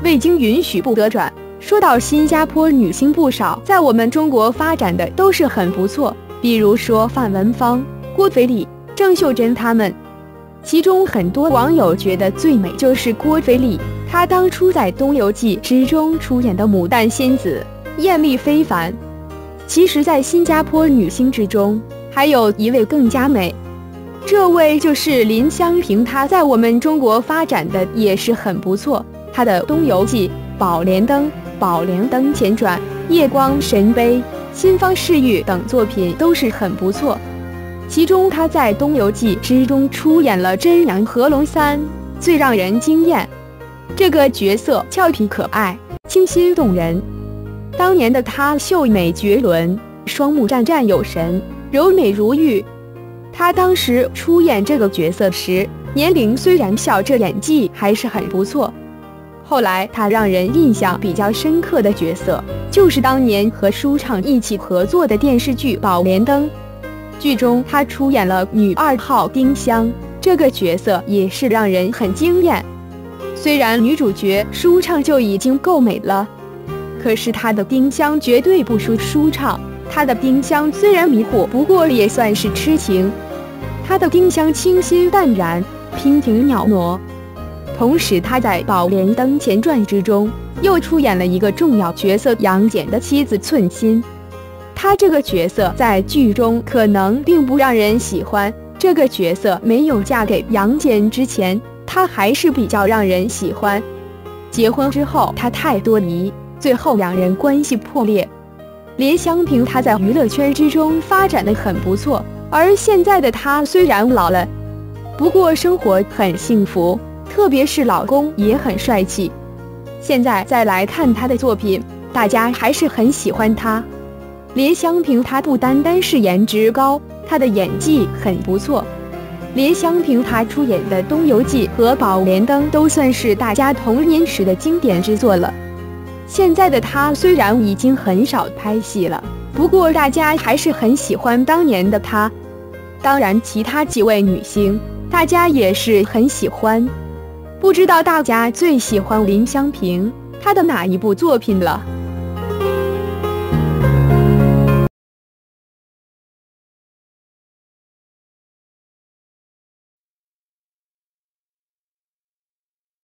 未经允许不得转。说到新加坡女星，不少在我们中国发展的都是很不错，比如说范文芳、郭菲丽、郑秀珍她们。其中很多网友觉得最美就是郭菲丽，她当初在《东游记》之中出演的牡丹仙子，艳丽非凡。其实在新加坡女星之中，还有一位更加美，这位就是林湘萍，她在我们中国发展的也是很不错，她的《东游记》、宝莲灯、宝莲灯前传、夜光神杯、新方世玉等作品都是很不错。其中她在《东游记》之中出演了真阳和龙三，最让人惊艳。这个角色俏皮可爱，清新动人。当年的她秀美绝伦，双目战战有神，柔美如玉。她当时出演这个角色时，年龄虽然小，这演技还是很不错。后来她让人印象比较深刻的角色，就是当年和舒畅一起合作的电视剧《宝莲灯》。剧中她出演了女2号丁香，这个角色也是让人很惊艳。虽然女主角舒畅就已经够美了，可是她的丁香绝对不输舒畅。她的丁香虽然迷糊，不过也算是痴情。她的丁香清新淡然，娉婷袅娜。同时她在《宝莲灯前传》之中又出演了一个重要角色杨戬的妻子寸心。她这个角色在剧中可能并不让人喜欢，这个角色没有嫁给杨戬之前，她还是比较让人喜欢。结婚之后她太多疑，最后两人关系破裂。林湘萍她在娱乐圈之中发展的很不错，而现在的她虽然老了，不过生活很幸福，特别是老公也很帅气。现在再来看她的作品，大家还是很喜欢她。林湘萍她不单单是颜值高，她的演技很不错。林湘萍她出演的《东游记》和《宝莲灯》都算是大家童年时的经典之作了。现在的她虽然已经很少拍戏了，不过大家还是很喜欢当年的她。当然其他几位女星大家也是很喜欢，不知道大家最喜欢林湘萍她的哪一部作品了？